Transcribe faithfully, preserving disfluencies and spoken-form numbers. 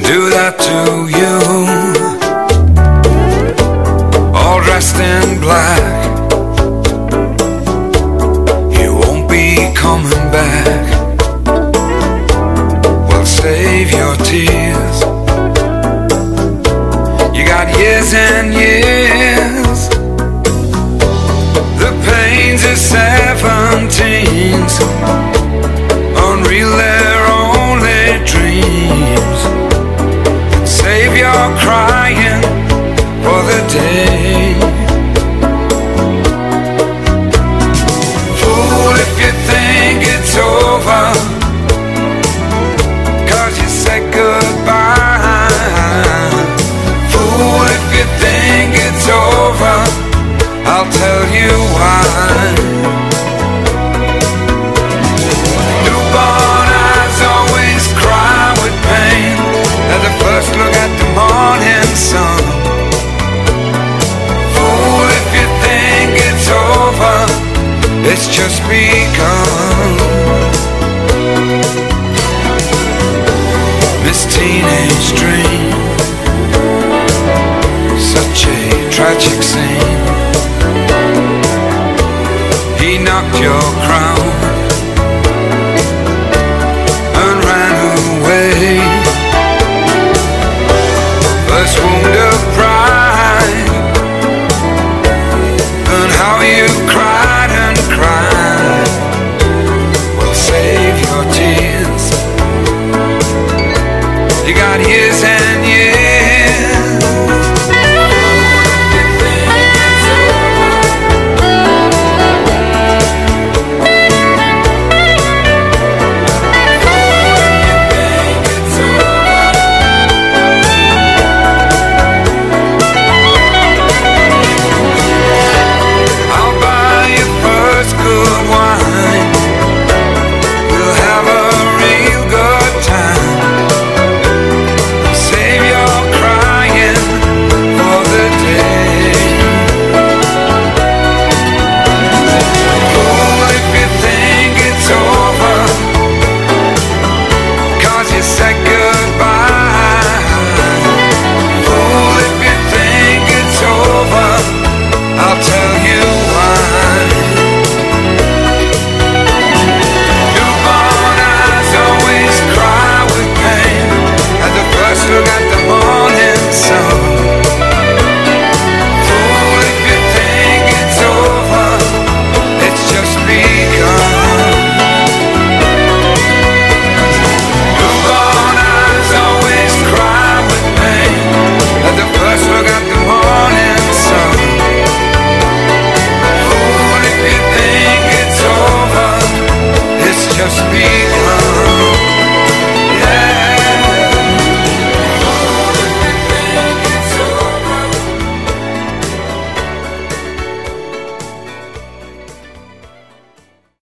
do that to you, all dressed in black. You won't be coming back. Well, save your tears. You got years and years. The pains of seventeens, unreal, they're only dreams. Save your crying for the day. Fool if you think it's over, 'cause you said goodbye. Fool if you think it's over, I'll tell you why. Newborn eyes always cry with pain at the first look at the morning sun. Fool if you think it's over, it's just begun. This teenage dream, such a tragic scene. He knocked your crown and ran away. First wound of pride, and how you cried and cried. Well, save your tears. You got years and years. Just be